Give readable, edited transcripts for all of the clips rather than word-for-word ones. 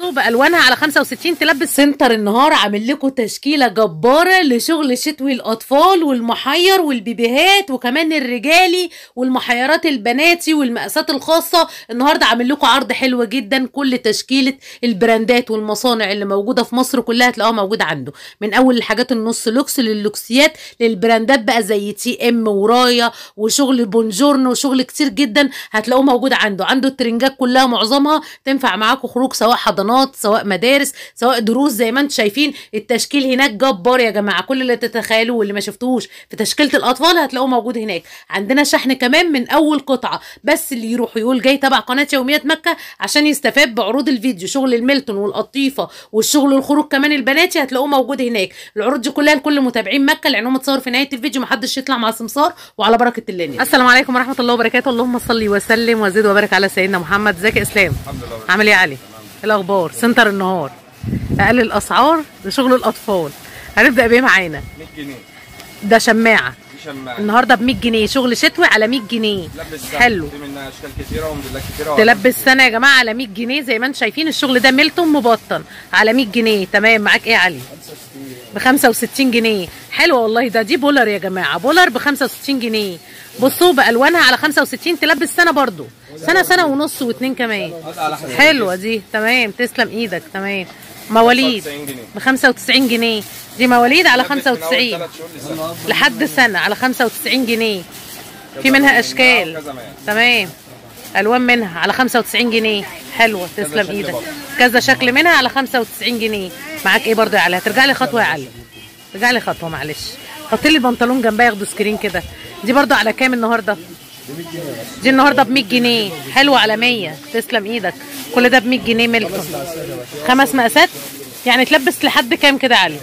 بصوا بالوانها على 65 تلبس. سنتر النهار عامل لكم تشكيله جباره لشغل شتوي الاطفال والمحير والبيبيهات وكمان الرجالي والمحيرات البناتي والمقاسات الخاصه. النهارده عامل لكم عرض حلو جدا، كل تشكيله البراندات والمصانع اللي موجوده في مصر كلها هتلاقوها موجوده عنده، من اول الحاجات النص لوكس لللوكسيات للبراندات بقى زي تي ام ورايا وشغل بونجورن وشغل كتير جدا هتلاقوه موجود عنده. عنده الترنجات كلها معظمها تنفع معاكم خروج، سواء حضانات سواء مدارس سواء دروس. زي ما انتم شايفين التشكيل هناك جبار يا جماعه، كل اللي تتخيلوه واللي ما شفتوهوش في تشكيله الاطفال هتلاقوه موجود هناك. عندنا شحن كمان من اول قطعه، بس اللي يروح يقول جاي تبع قناه يوميات مكه عشان يستفاد بعروض الفيديو، شغل الميلتون والقطيفه والشغل الخروج كمان البناتي هتلاقوه موجود هناك. العروض دي كلها لكل متابعين مكه، لانه متصور في نهايه الفيديو محدش يطلع مع سمسار، وعلى بركه الله. السلام عليكم ورحمه الله وبركاته. اللهم صل وسلم وزد وبارك على سيدنا محمد. ازيك يا اسلام؟ الحمد لله. عامل ايه يا علي؟ الاخبار؟ سنتر النهار اقل الاسعار لشغل الاطفال. هنبدا بايه معانا؟ 100 جنيه ده شماعه. دي شماعه النهارده ب 100 جنيه، شغل شتوي على 100 جنيه. حلو، في منها اشكال كتيره وموديلات كتيره. تلبس سنه يا جماعه على 100 جنيه زي ما انتم شايفين. الشغل ده ميلتون مبطن على 100 جنيه. تمام. معاك ايه يا علي؟ ب 65 جنيه. حلوه والله. دي بولر يا جماعه، بولر ب 65 جنيه. بصوا بالوانها على 65 تلبس سنه برضو، سنه ونص واتنين كمان. حلوه دي. تمام. تسلم ايدك. تمام. مواليد ب 95 جنيه. دي مواليد على 95 لحد سنه على 95 جنيه. في منها اشكال. تمام. الوان منها على 95 جنيه. حلوه. تسلم ايدك. كذا شكل منها على 95 جنيه. معاك ايه برضو يا علي؟ هترجع لي خطوه يا علي، رجع لي خطوه معلش. حط لي البنطلون جنبها ياخدوا سكرين كده. دي برضو على كام النهارده؟ دي النهارده ب 100 جنيه. حلوه على 100. تسلم ايدك. كل ده ب 100 جنيه ميلتون. 5 مقاسات يعني تلبس لحد كام كده يا علي؟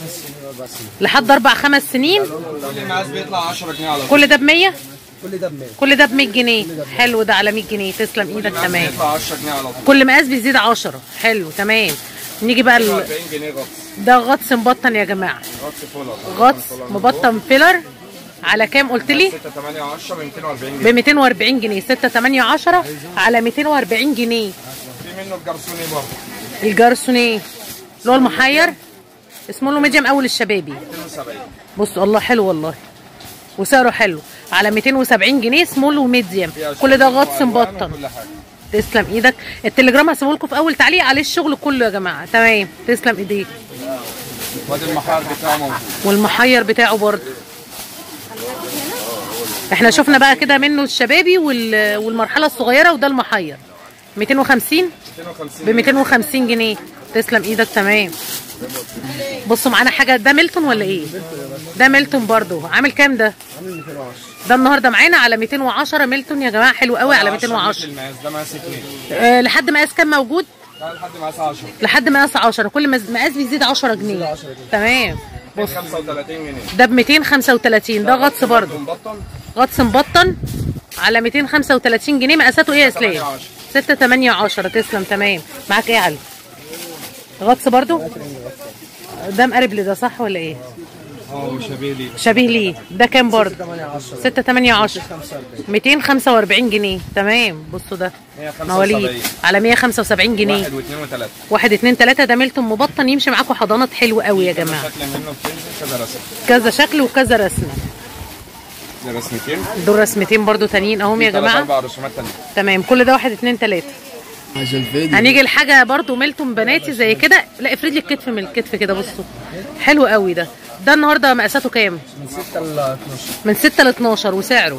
لحد 4 5 سنين. كل مقاس بيطلع 10 جنيه على طول. كل ده ب 100. كل ده ب 100 كل ده ب 100 جنيه. حلو. ده على 100 جنيه. تسلم ايدك. تمام. بيطلع 10 جنيه على طول. كل مقاس بيزيد 10. حلو. تمام. نيجي بقى 40 جنيه غطس. ده غطس مبطن يا جماعه. غطس فولر. غطس مبطن فيلر على كام قلت لي؟ 6 8 10 ب 240 ب جنيه. 240 جنيه. 6 8 10 على 240 جنيه. في منه الجرسوني برضه. الجرسوني اللي هو المحير اسمه له ميديم اول الشبابي. 270. بصوا الله حلو والله، وسعره حلو على 270 جنيه سمول وميديم. كل ده غطس مبطن. تسلم ايدك. التليجرام هسيبه لكم في اول تعليق عليه الشغل كله يا جماعه. تمام. تسلم ايديك. وادي المحير بتاعه موجود. والمحير بتاعه برضه. احنا شفنا بقى كده منه الشبابي والمرحله الصغيره، وده المحير 250 ب 250 جنيه. تسلم ايدك. تمام. بصوا معانا حاجه. ده ميلتون ولا ايه؟ ده ميلتون برضو. عامل كام ده؟ عامل 210. ده النهارده معانا على 210 ميلتون يا جماعه. حلو قوي على 210. المقاس ده مقاس 2. لحد مقاس كام موجود؟ لحد مقاس 10. لحد مقاس 10. كل مقاس بيزيد 10 جنيه. تمام. بص 35 جنيه. ده ب 235. ده غطس برضو. غطس مبطن على 235 جنيه. مقاساته ايه يا اسلام؟ 6 8 10. تسلم. تمام. معاك ايه يا علي؟ غطس برضو. ده مقرب لي ده صح ولا ايه؟ شبيه ليه. شبيه ليه. ده كام برضو؟ 6 8 10 245 جنيه. تمام. بصوا ده مواليد على 175 جنيه. 1 و2 و3. 1 2 3. ده ميلتون مبطن يمشي معاكم حضانات. حلو قوي يا جماعه. شكل منه كذا رسم. كذا شكل وكذا رسمه. ده رسمتين. دول رسمتين برضو تانيين اهم يا جماعه. 4 رسومات تانية. تمام. كل ده 1 2 3. هنيجي لحاجه برضو ميلتون بناتي زي كده. لا افرد لي الكتف من الكتف كده. بصوا حلو قوي ده. ده النهارده مقاساته كام؟ من 6 ل 12. من 6 ل 12. وسعره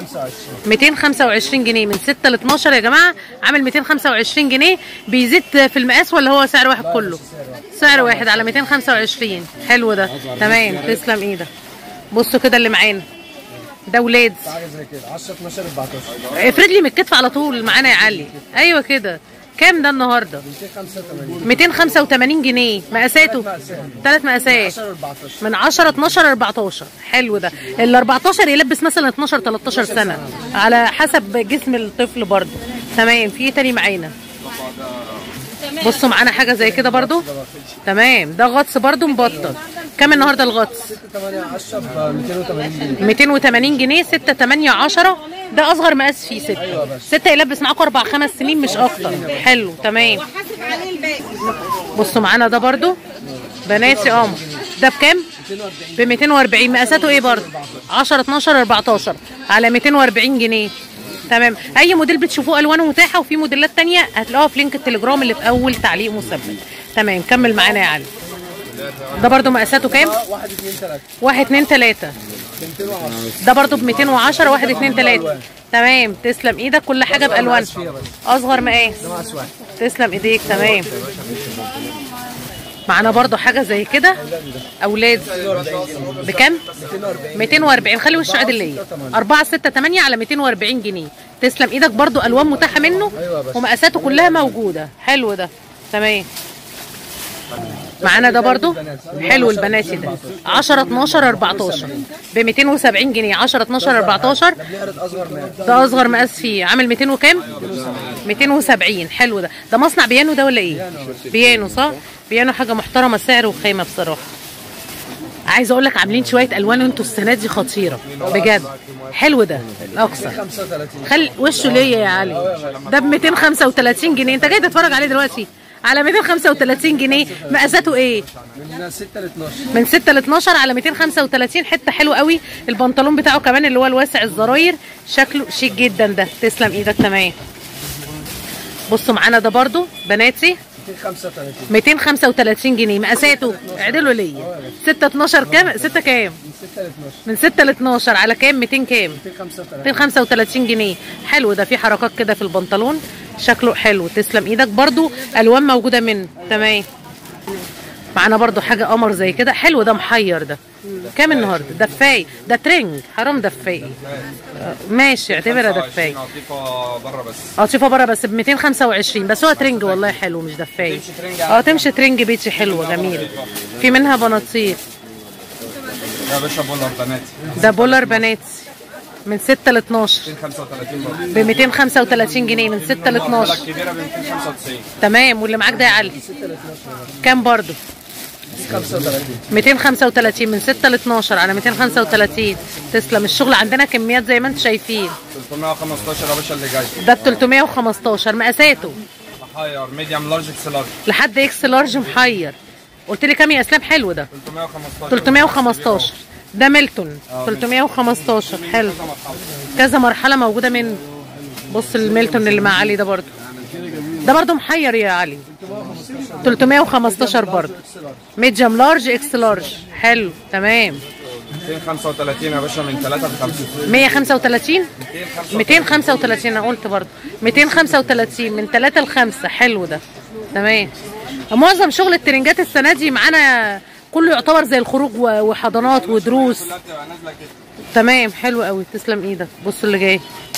225 جنيه. من 6 ل 12 يا جماعه عامل 225 جنيه. بيزيد في المقاس ولا هو سعر واحد كله؟ سعر واحد على 225. حلو ده. تمام. تسلم ايدك. بصوا كده اللي معانا ده ولاد حاجه زي كده 10 12 14. افرد لي من الكتف على طول معانا يا علي. ايوه كده. كام ده النهارده؟ 285 جنيه. مقاساته 3 مقاسات من 10 12 14. حلو ده. ال 14 يلبس مثلا 12 13 سنه على حسب جسم الطفل برضه. تمام. في ايه تاني معانا؟ بصوا معانا حاجه زي كده برضه. تمام. ده غطس برضه مبطن. كام النهارده الغطس؟ 6 8 10 ب 280 جنيه. 280 جنيه. 6 8 10. ده اصغر مقاس فيه 6. 6 يلبس معاكم 4 5 سنين مش اكتر. حلو. تمام. بصوا معانا ده برضو بناتي قمر. ده بكام؟ ب 240. مقاساته ايه برضو؟ 10 12 14 على 240 جنيه. تمام. اي موديل بتشوفوه الوانه متاحه، وفي موديلات تانية هتلاقوها في لينك التليجرام اللي في اول تعليق مثبت. تمام. كمل معانا يا علي. ده برضو مقاساته كام؟ 1 2 3 1 2 3. 210. ده برضو ب 210. 1 2 3. تمام. تسلم ايدك. كل حاجه بالوان. اصغر مقاس. ده مقاس واحد. تسلم ايديك. تمام. معانا برضو حاجه زي كده اولاد بكام؟ 240. خلي وشه عدل ليا. 4 6 8 على 240 جنيه. تسلم ايدك. برضو الوان متاحه منه ومقاساته كلها موجوده. حلو ده. تمام. معانا ده برضو حلو البناتي ده 10 12 14 ب 270 جنيه. 10 12 14. ده اصغر مقاس فيه. عامل 200 وكام؟ 270. حلو ده. ده مصنع بيانو ده ولا ايه؟ بيانو صح؟ بيانو حاجه محترمه سعر وخيمه بصراحه. عايزه اقول لك عاملين شويه الوان انتوا السنه دي خطيره بجد. حلو ده الاقصى. 35. خلي وشه ليا يا علي. ده ب 235 جنيه. انت جاي تتفرج عليه دلوقتي على 235 جنيه. مقاساته ايه؟ من 6 ل 12. من 6 ل 12 على 235. حته حلو قوي. البنطلون بتاعه كمان اللي هو الواسع الزراير شكله شيك جدا ده. تسلم ايدك. تمام. بصوا معانا ده برضو بناتي 235. 235 جنيه. مقاساته اعدلوا ليا. 6 12 كام؟ 6 كام؟ من 6 ل 12. من 6 ل 12 على كام؟ 200 كام؟ 235 جنيه. حلو ده. في حركات كده في البنطلون شكله حلو. تسلم ايدك. برضو الوان موجوده منه. تمام. معانا برضو حاجه قمر زي كده. حلو ده. محير ده. كام النهارده؟ دفاي. ده ترنج. حرام دفاي. ماشي اعتبرها دفاي. عطيفه بره بس. عطيفه بره بس ب 225 بس. هو ترنج والله حلو مش دفاي. تمشي ترنج بيتي. حلوه جميله. في منها بناطيل. يا باشا بولر بناتي. ده بولر بناتي من 6 ل 12 235 برضه. ب 235 جنيه من 6 ل 12. الكبيره ب 295. تمام. واللي معاك ده يا علي كام برضو؟ 35. 235 من 6 ل 12 على 235. تسلم. الشغل عندنا كميات زي ما انتم شايفين. 315 يا باشا اللي جاي. ده ب 315. مقاساته محير ميديوم لارج اكس لارج. لحد اكس لارج محير. قلت لي كام يا اسلام؟ حلو ده 315. 315. ده ميلتون 315. حلو. كذا مرحله موجوده منه. بص الميلتون اللي مع علي ده برضو. ده برضو محير يا علي. 315 برضو. ميديوم لارج اكس لارج. حلو. تمام. 235 يا باشا من 3 ل 5. 135. 235 انا قلت برضو. 235 من 3 ل 5. حلو ده. تمام. معظم شغل الترنجات السنه دي معانا كله يعتبر زي الخروج وحضانات ودروس. تمام. حلو قوي. تسلم ايدك. بص اللي جاي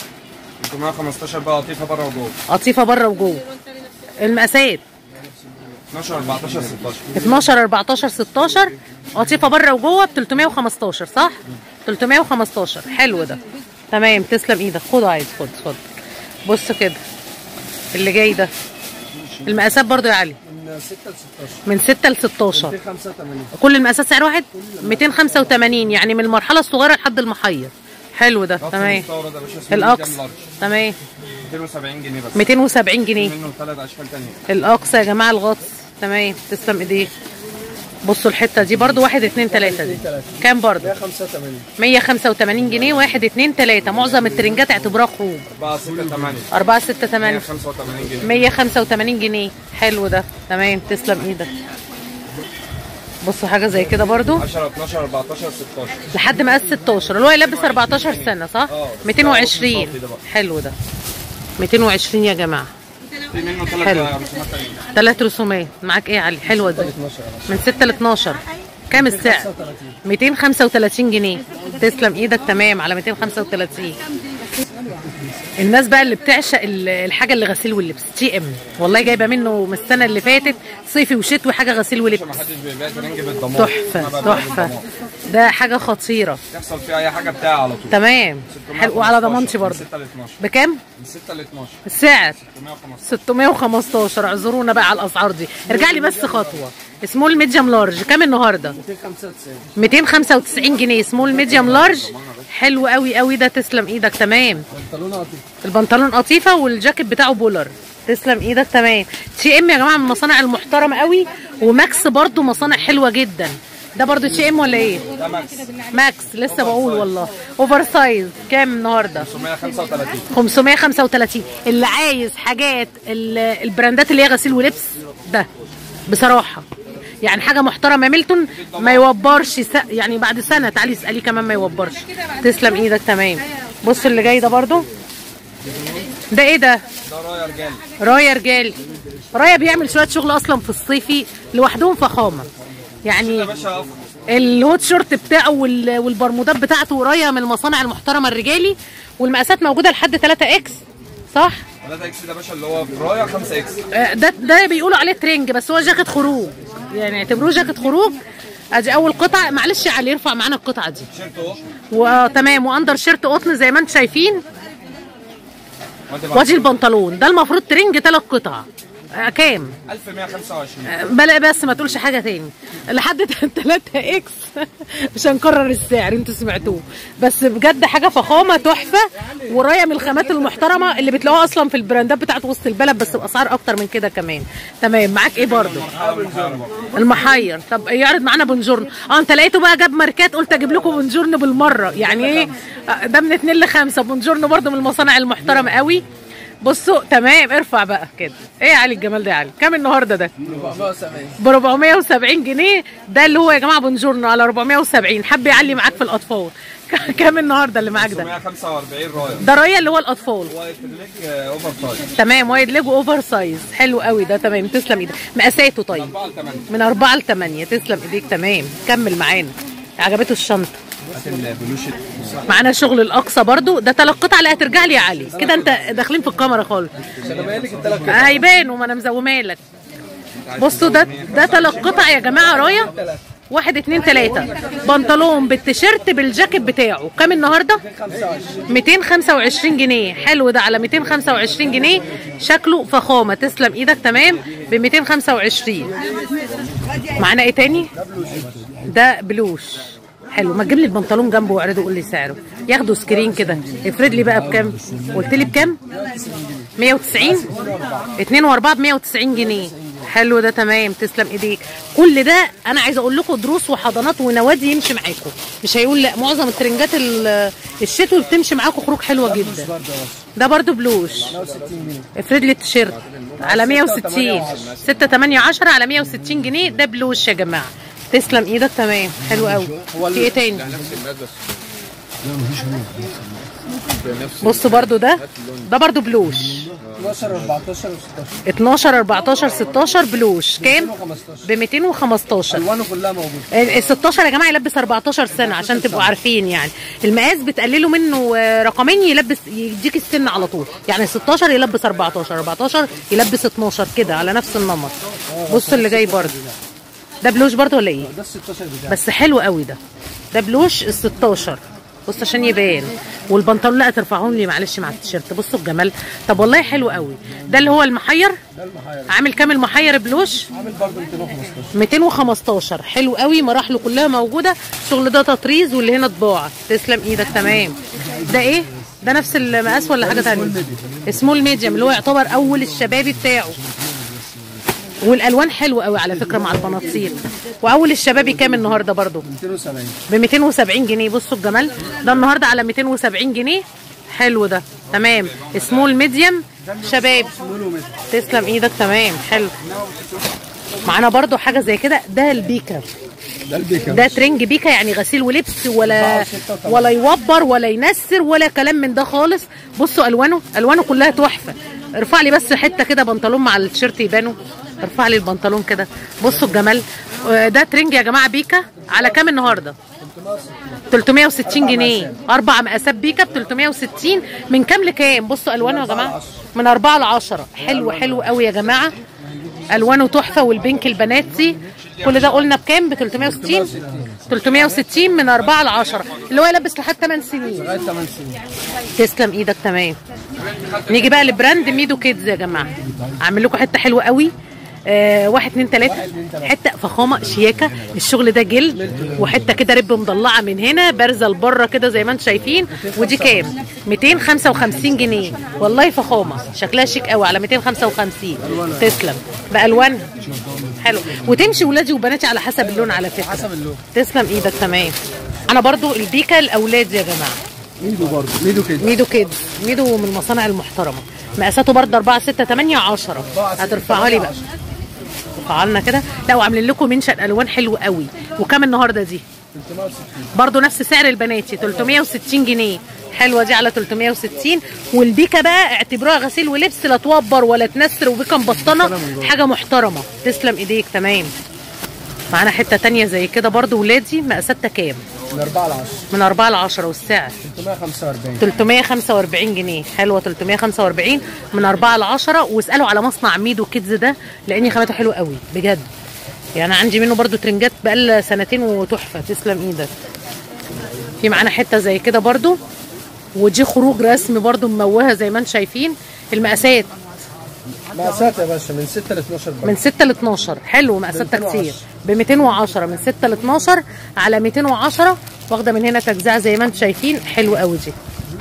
315 بقى قطيفه بره وجوه. قطيفه بره وجوه. المقاسات 12 14 16. 12 14 16. قطيفه بره وجوه ب 315 صح؟ 315. حلو ده. تمام. تسلم ايدك. خد عايز. خد اتفضل. بص كده اللي جاي ده. المقاسات برضو يا علي من 6 ل 16. من 6 ل 16. 285. كل المقاسات سعر واحد. 285 يعني من المرحله الصغيره لحد المحير. حلو ده. تمام. الاقصى. تمام. 270 جنيه بس. 270 جنيه. منه 3 اشكال ثانيه. الاقصى يا جماعه الغطس. تمام. تسلم ايديك. بصوا الحته دي برضو 1 2 3 دي كام برضو؟ 185. 185 جنيه. 1 2 3. معظم الترنجات اعتبرها خروج. 4 6 8. 4 6 8. 185 جنيه. 185 جنيه. حلو ده. تمام. تسلم ايدك. بصوا حاجه زي كده برضو 10 12 14 16. لحد مقاس 16 اللي هو يلبس 14 سنه صح؟ 220. حلو ده. 220 يا جماعه. في منه حلو. 3 رسومات. معاك ايه يا علي؟ حلوه دي من 6 ل 12. كام السعر؟ 235 جنيه. تسلم ايدك. تمام. على 235. الناس بقى اللي بتعشق الحاجه اللي غسيل واللبس تي ام والله جايبه منه من السنه اللي فاتت صيفي وشتوي حاجه غسيل ولبس. محدش بيبيع ترنج بالضمان. تحفه. ده حاجه خطيره. يحصل فيه اي حاجه بتاعي على طول. تمام. حلو. وعلى ضمانتي برضه. من 6 ل 12. بكام؟ من 6 ل 12. السعر 615. 615. اعذرونا بقى على الاسعار دي. ارجع لي بس خطوه. سمول ميديوم لارج كام النهارده؟ 295. 295 جنيه. سمول ميديوم لارج. حلو قوي قوي ده. تسلم ايدك. تمام. بنطلون عطيف. البنطلون قطيفه والجاكيت بتاعه بولر. تسلم ايدك تمام. تي ام يا جماعه من المصانع المحترمه قوي، وماكس برضو مصانع حلوه جدا. ده برضو تي ام ولا ايه؟ ده ماكس. ماكس لسه بقول والله. اوفر سايز كام النهارده؟ 535. 535. اللي عايز حاجات البراندات اللي هي غسيل ولبس ده بصراحه يعني حاجه محترمه. ميلتون ما يوبرش يعني بعد سنه تعالي اسالي كمان ما يوبرش. تسلم ايدك تمام. بص اللي جاي ده برضو، ده ايه ده؟ ده رايه رجالي. رايه رجالي. رايه بيعمل شويه شغل اصلا في الصيفي لوحدهم فخامه يعني. يا باشا افضل. الهوت شورت بتاعه والبرمودات بتاعته رايه من المصانع المحترمه الرجالي، والمقاسات موجوده لحد 3 اكس صح؟ 3 اكس ده باشا اللي هو في رايه 5 اكس. ده بيقولوا عليه ترنج، بس هو جاكيت خروج يعني، اعتبروه جاكيت خروج. ادي اول قطعه. معلش يا علي يرفع معانا القطعه دي. شيرت اهو. وتمام. واندر شيرت قطن زي ما انتم شايفين. وادي البنطلون ده المفروض ترنج 3 قطع. كام؟ 1125. بلا بس ما تقولش حاجه تاني لحد 3 اكس. مش هنكرر السعر انتوا سمعتوه، بس بجد حاجه فخامه تحفه، ورايه من الخامات المحترمه اللي بتلاقوها اصلا في البراندات بتاعت وسط البلد، بس باسعار اكتر من كده كمان. تمام. معاك ايه برضو؟ المحير. طب يعرض معانا بونجورن. انت لقيته بقى جاب ماركات، قلت اجيب لكم بونجورن بالمره يعني. ايه ده؟ من 2 ل5. بونجورن برضو من المصانع المحترمه قوي. بصوا تمام. ارفع بقى كده. ايه يا علي الجمال ده يا علي؟ كام النهارده ده؟ 470. ب 470 جنيه. ده اللي هو يا جماعه بونجورنو على 470. حب يعلي معاك في الاطفال. كام النهارده اللي معاك ده؟ 545 رايه. ده رايه اللي هو الاطفال. وايت ليج اوفر سايز. تمام. وايد ليج اوفر سايز. حلو قوي ده. تمام. تسلم ايدك. مقاساته طيب؟ من 4 ل 8. تسلم ايديك. تمام. كمل معانا. عجبته الشنطه. معانا شغل الاقصى برضو. ده 3 قطع. لا هترجع لي يا علي كده، انت داخلين في الكاميرا خالص. انا مالك ال3 قطع هيبانوا، ما انا مزومه لك. بصوا ده 3 قطع يا جماعه رايه. 1 2 3. بنطلون بالتيشيرت بالجاكيت بتاعه. كام النهارده؟ 225 جنيه. حلو ده على 225 جنيه. شكله فخامه. تسلم ايدك. تمام. ب 225. معانا ايه تاني؟ ده بلوش. حلو. ما تجيب لي البنطلون جنبه واعرضه وقول لي سعره. ياخدوا سكرين كده. افرد لي بقى بكام؟ قلت لي بكام؟ 190. 2 و4 ب 190 جنيه. حلو ده. تمام. تسلم ايديك. كل ده انا عايزه اقول لكم دروس وحضانات ونوادي يمشي معاكم، مش هيقول لا. معظم الترنجات الشتوي بتمشي معاكم خروج حلوه جدا. ده برضو بلوش. افرد لي التيشيرت على 160. 6 8 10 على 160 جنيه. ده بلوش يا جماعه. تسلم ايدك. تمام. حلو قوي. في ايه تاني؟ بص برضو ده برضو بلوش. 12 14 و16. 12 14 16 بلوش. كام؟ ب 215. الوانه كلها موجوده. ال 16 يا جماعه يلبس 14 سنه عشان تبقوا عارفين يعني. المقاس بتقللوا منه رقمين يلبس يديك السن على طول يعني. 16 يلبس 14، 14 يلبس 12 كده على نفس النمط. بص اللي جاي برضو. ده بلوش برضو ولا ايه؟ ده ال 16 بتاعي. بس حلو قوي ده. ده بلوش ال 16. بص عشان يبان. والبنطلون لا ترفعهم لي معلش مع التيشيرت. بصوا الجمال. طب والله حلو قوي. ده اللي هو المحير. ده المحير. عامل كام المحير بلوش؟ عامل برضه 215. 215. حلو قوي. مراحله كلها موجوده. الشغل ده تطريز واللي هنا طباعه. تسلم ايدك. تمام. ده ايه؟ ده نفس المقاس ولا حاجه ثانيه؟ سمول ميديوم اللي هو يعتبر اول الشبابي بتاعه. والالوان حلوه قوي على فكره مع البناطيل. واول الشبابي كام النهارده برضو؟ 270. ب 270 جنيه. بصوا الجمال ده النهارده على 270 جنيه. حلو ده. تمام. سمول ميديوم شباب. تسلم ايدك. تمام. حلو. معانا برضو حاجه زي كده. ده البيكا. ده البيكا. ده ترنج بيكا يعني غسيل ولبس ولا يوبر ولا ينسر ولا كلام من ده خالص. بصوا الوانه كلها تحفه. ارفع لي بس حته كده بنطلون مع التيشيرت يبانوا. ارفع لي البنطلون كده. بصوا الجمال. ده ترنج يا جماعه بيكا. على كام النهارده؟ 360 جنيه. 4 مقاسات بيكا ب 360. من كام لكام؟ بصوا الوانه يا جماعه. من 4 ل 10. حلو قوي يا جماعه. الوانه تحفه. والبينك البناتي كل ده قلنا بكام؟ ب 360. 360 من 4 ل 10 اللي هو يلبس لحد 8 سنين. لغايه 8 سنين. تسلم ايدك. تمام. نيجي بقى لبراند ميدو كيدز يا جماعه. اعمل لكم حته حلوه قوي. 1 2 3 حته فخامه شياكه. الشغل ده جلد وحته كده رب مضلعه من هنا بارزه لبره كده زي ما انتم شايفين. ودي كام؟ 255 جنيه. والله فخامه شكلها شيك قوي على 255. تسلم بالوان حلو. وتمشي ولادي وبناتي على حسب اللون على فكره. حسب اللون. تسلم ايدك. تمام. انا برضو البيكا الاولاد يا جماعه. ميدو برضه ميدو كده. ميدو كده. ميدو من المصانع المحترمه. مقاساته برضه 4 6 8 10. هترفعها لي بقى. رفعها لنا كده. لا وعاملين لكم منشأ الوان حلو قوي. وكام النهارده دي؟ 360 برضه نفس سعر البناتي 360 جنيه. حلوه دي على 360. والبيكا بقى اعتبروها غسيل ولبس، لا توبر ولا تنسر، وبيكا مبطنه حاجه محترمه. تسلم ايديك. تمام. معانا حته تانية زي كده برضه ولادي. مقاساتها كام؟ من 4 ل 10. من 4 ل 10. والسعر 345. 345 جنيه. حلوه 345 من 4 ل 10. واسالوا على مصنع ميدو كيدز ده لان خامته حلوه قوي بجد. يعني عندي منه برضو ترنجات بقالها سنتين وتحفه. تسلم ايدك. في معانا حته زي كده برضو. ودي خروج رسمي برضو مموهه زي ما انتم شايفين. المقاسات مقاسات يا باشا من 6 ل 12 بقى. من 6 ل 12. حلو. مقاساتها كتير ب 210 من 6 ل 12 على 210. واخده من هنا تجزئه زي ما انتم شايفين. حلو قوي دي.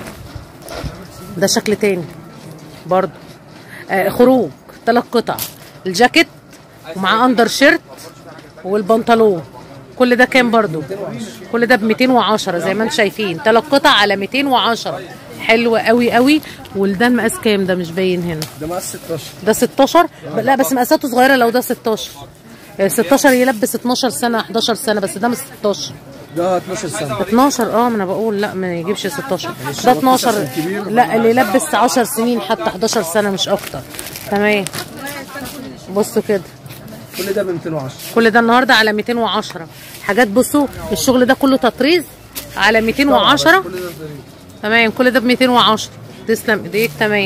ده شكل تاني برضو. خروج 3 قطع. الجاكيت ومعاه اندر شيرت والبنطلون. كل ده كام برضو؟ كل ده ب 210 زي ما انتم شايفين. 3 قطع على 210. حلوه قوي قوي. وده المقاس كام؟ ده مش باين هنا. ده مقاس 16. ده 16. لا بس مقاساته صغيره. لو ده 16 16 يلبس 12 سنه 11 سنه. بس ده مش 16. ده 12 سنه. 12. ما انا بقول لا ما يجيبش 16. ده 12. لا اللي يلبس 10 سنين حتى 11 سنه مش اكتر. تمام. بصوا كده. كل ده ب 210. كل ده النهارده على 210. حاجات بصوا الشغل ده كله تطريز على 210. تمام. كل ده ب 210. تسلم ايديك. تمام.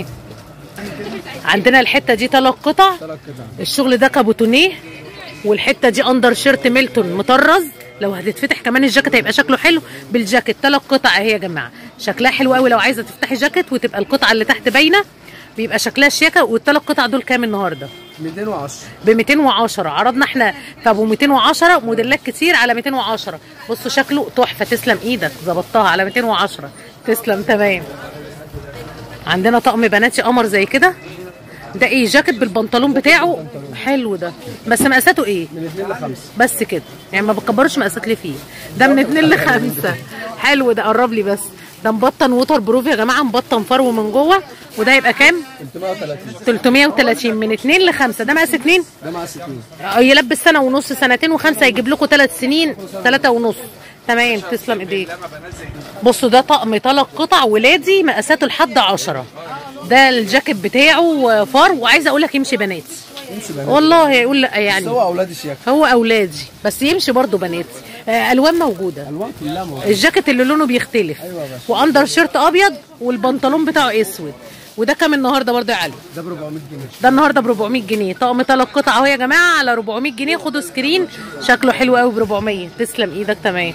عندنا الحته دي 3 قطع. الشغل ده كابوتونيه. والحته دي اندر شيرت ميلتون مطرز. لو هتتفتح كمان الجاكيت هيبقى شكله حلو بالجاكيت. 3 قطع اهي يا جماعه. شكلها حلو قوي لو عايزه تفتحي جاكيت وتبقى القطعه اللي تحت باينه بيبقى شكلها شياكه. والثلاث قطع دول كام النهارده؟ 210. ب 210. عرضنا احنا طب 210 موديلات كتير على 210. بصوا شكله تحفه. تسلم ايدك. ظبطتها على 210. تسلم. تمام. عندنا طقم بناتي قمر زي كده. ده ايه؟ جاكيت بالبنطلون بتاعه. حلو ده. بس مقاساته ايه؟ من 2 ل 5. بس كده يعني ما بكبرش مقاسات ليه فيه. ده من 2 ل 5. حلو ده. قرب لي بس. ده مبطن ووتر بروف يا جماعه. مبطن فرو من جوه. وده يبقى كام؟ 330. 330 من 2 ل 5. ده مقاس 2. ده مقاس 2. يلبس سنه ونص سنتين وخمسه يجيب لكم 3 سنين 3 ونص. تمام. تسلم ايديك. بصوا ده طقم 3 قطع ولادي مقاساته لحد 10. ده الجاكيت بتاعه فار. وعايزه اقول لك يمشي بناتي. يمشي بناتي والله يقول لا يعني. هو اولادي شياكه. هو اولادي بس يمشي برضه بناتي. الوان موجوده. الوان كلها موجوده. الجاكيت اللي لونه بيختلف. ايوه يا باشا. واندر شيرت ابيض والبنطلون بتاعه اسود. وده كام النهارده برضه يا علي؟ ده ب 400 جنيه. ده النهارده ب 400 جنيه. طقم 3 قطع اهو يا جماعه على 400 جنيه. خدوا سكرين. شكله حلو قوي ب 400. تسلم ايدك. تمام.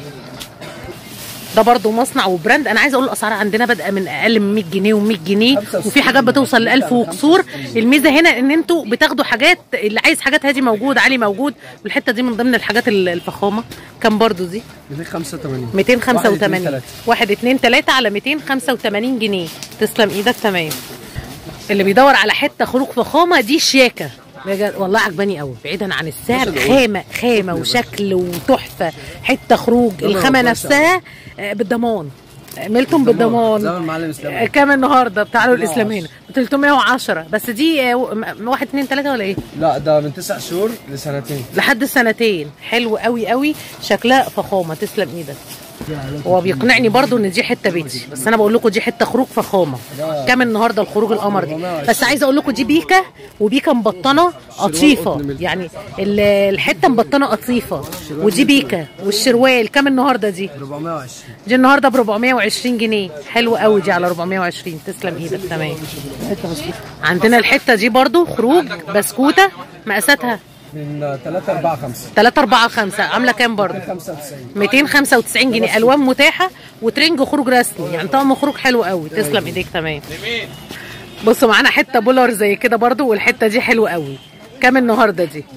ده برضه مصنع وبراند. انا عايزه اقول الاسعار عندنا بادئه من اقل من 100 جنيه و100 جنيه وفي حاجات بتوصل ل 1000 وكسور. الميزه هنا ان انتوا بتاخدوا حاجات. اللي عايز حاجات هادي موجود. علي موجود. والحته دي من ضمن الحاجات الفخامه. كام برضه دي؟ 285. 285. 1 2 3 على 285 جنيه. تسلم ايدك. تمام. اللي بيدور على حته خروج فخامه دي شياكه بجد والله عجباني قوي. بعيدا عن السعر خامه وشكل وتحفه. حته خروج. الخامه نفسها بالضمان. ميلتون بالضمان. زي المعلم اسلام. كام النهارده بتاع له الاسلام هنا؟ ب 310. بس دي 1 2 3 ولا ايه؟ لا ده من 9 شهور لسنتين. لحد سنتين. حلو قوي قوي. شكلها فخامه. تسلم ايدك. هو بيقنعني برضو ان دي حته بيتي. بس انا بقول لكم دي حته خروج فخامه. كام النهارده الخروج القمر دي؟ بس عايزه اقول لكم دي بيكا. وبيكا مبطنه قطيفه. يعني الحته مبطنه قطيفه. ودي بيكا. والشروال كام النهارده دي؟ 420. دي النهارده ب 420 جنيه. حلو قوي دي على 420. تسلم ايدك. تمام. عندنا الحته دي برضو خروج بسكوته. مقاساتها من 3 4 5. 3 4 5. عامله كام برضو؟ 295 جنيه. الوان متاحه وترنج خروج رسمي. يعني طقم خروج حلو قوي. تسلم ايديك. تمام. بصوا معانا حته بولر زي كده برضو. والحته دي حلوه قوي. كام النهارده دي؟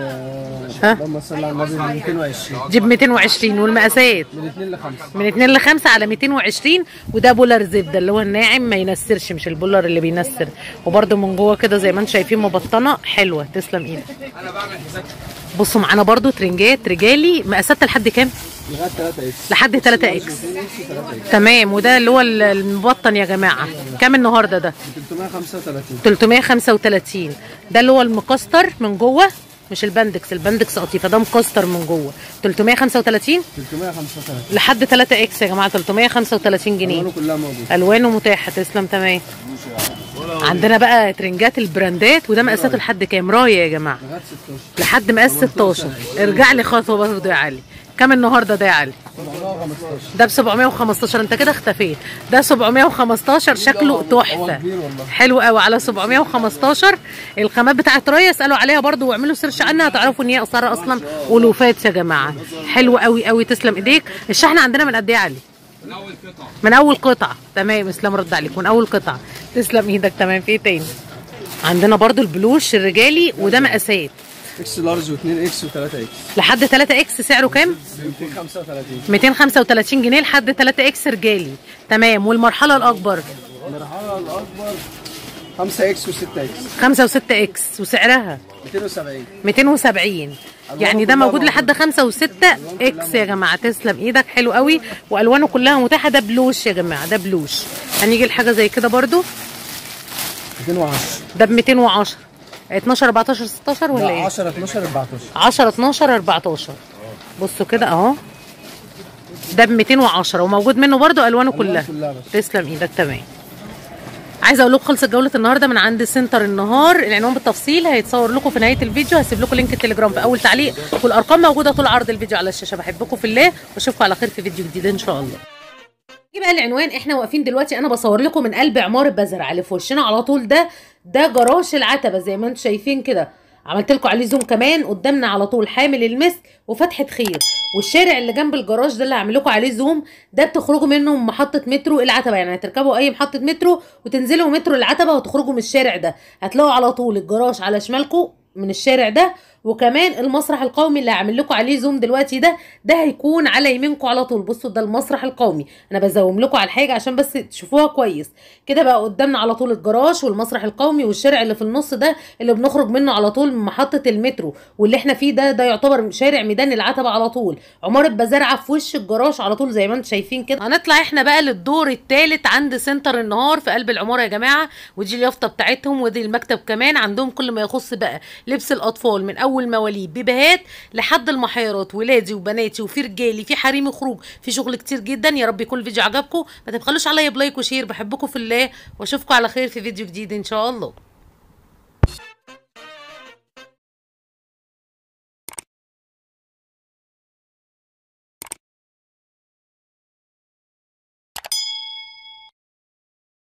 اللهم صل على النبي، 220. دي ب 220. والمقاسات من 2 ل 5. من 2 ل 5 على 220. وده بولر زبده اللي هو الناعم ما ينسرش، مش البولر اللي بينسر. وبرده من جوه كده زي ما انتم شايفين مبطنه حلوه، تسلم ايدك. انا بعمل حساب. بصوا معانا برده ترنجات رجالي، مقاساتها لحد كام؟ لغايه 3 اكس. لحد 3 اكس. تمام. وده اللي هو المبطن يا جماعه. كام النهارده ده؟ 335. 335. ده اللي هو المكستر من جوه، مش البندكس. البندكس قطيفه، ده مكستر من جوه. 335 لحد 3 اكس يا جماعه. 335 جنيه. الوانه كلها موجوده. الوانه متاحه، تسلم. تمام. عندنا بقى ترنجات البراندات، وده مقاساته لحد كام؟ رايه يا جماعه. لغايه 16. لحد مقاس 16. ارجع لي خطوه برضه يا علي. كام النهارده ده يا علي؟ 715. ده ب 715. انت كده اختفيت. ده 715 شكله تحفه. حلو قوي على 715. الخامات بتاعت رايه اسالوا عليها برضو واعملوا سيرش عنها، هتعرفوا ان هي اسعارها اصلا الوفات يا جماعه. حلو قوي قوي، تسلم ايديك. الشحن عندنا من قد ايه يا علي؟ من اول قطعه. من اول قطعه. تمام. اسلام رد عليك. من اول قطعه. تسلم ايدك. تمام. في ايه تاني؟ عندنا برضو البلوش الرجالي، وده مقاسات اكس لارج و2 اكس و3 اكس. لحد 3 اكس. سعره كام؟ 235. 235 جنيه لحد 3 اكس رجالي. تمام. والمرحله الاكبر؟ المرحله الاكبر 5 اكس و6 اكس. 5 و6 اكس. وسعرها 270. 270. يعني ده موجود لحد 5 و6 اكس يا جماعه. تسلم ايدك. حلو قوي. والوانه كلها متاحه. ده بلوش يا جماعه، ده بلوش. هنيجي لحاجه زي كده برضو. 210. ده ب 210. 12 14 16 ولا ايه؟ 10 12 14. 10 12 14. بصوا كده اهو. ده ب 210 وموجود منه برضو الوانه كلها. تسلم ايدك. تمام. عايزه اقول لكم خلصت جوله النهارده من عند سنتر النهار. العنوان بالتفصيل هيتصور لكم في نهايه الفيديو. هسيب لكم لينك التليجرام في اول تعليق، والارقام موجوده طول عرض الفيديو على الشاشه. بحبكم في الله واشوفكم على خير في فيديو جديد ان شاء الله. دي بقى العنوان. احنا واقفين دلوقتي، انا بصور لكم من قلب عماره بزرع اللي في وشنا على طول. ده جراج العتبه زي ما انتم شايفين كده. عملت لكم عليه زوم كمان. قدامنا على طول حامل المسك وفتحه خير. والشارع اللي جنب الجراج ده اللي هعمل لكم عليه زوم، ده بتخرجوا منه من محطه مترو العتبه. يعني هتركبوا اي محطه مترو وتنزلوا مترو العتبه وتخرجوا من الشارع ده. هتلاقوا على طول الجراج على شمالكم من الشارع ده. وكمان المسرح القومي اللي هعمل لكم عليه زوم دلوقتي ده هيكون على يمينكم على طول. بصوا ده المسرح القومي. انا بزوم لكم على الحاجه عشان بس تشوفوها كويس كده. بقى قدامنا على طول الجراج والمسرح القومي والشارع اللي في النص ده اللي بنخرج منه على طول من محطه المترو. واللي احنا فيه ده يعتبر شارع ميدان العتبه على طول. عماره بزرعه في وش الجراج على طول زي ما انتم شايفين كده. هنطلع احنا بقى للدور الثالث عند سنتر النهار في قلب العماره يا جماعه. ودي اليافطه بتاعتهم، ودي المكتب كمان. عندهم كل ما يخص بقى لبس الاطفال من اول مواليد بيبيهات لحد المحيرات، ولادي وبناتي وفي رجالي في حريمي خروج، في شغل كتير جدا. يا رب يكون الفيديو عجبكم. ما تبخلوش عليا بلايك وشير. بحبكم في الله واشوفكم على خير في فيديو جديد ان شاء الله.